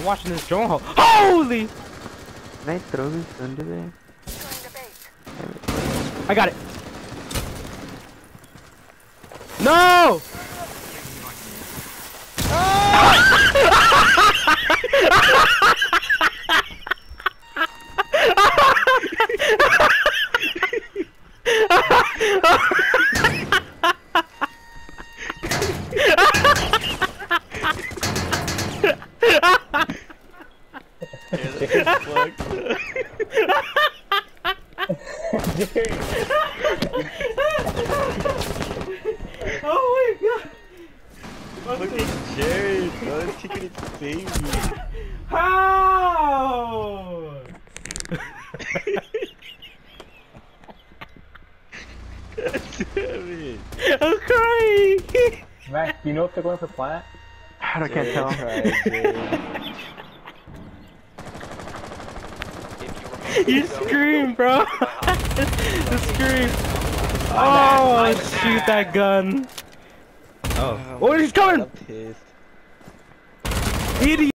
watching this drone hole. Holy! Can I throw this under there? I got it. No! Oh my god! Look at Jared, bro. He's kicking its baby. How? Damn it. I'm crying! Max, do you know if they're going for plant? I can't tell. You scream, bro! The scream! Oh, shoot that gun! Oh, he's coming! I'm pissed. Idiot!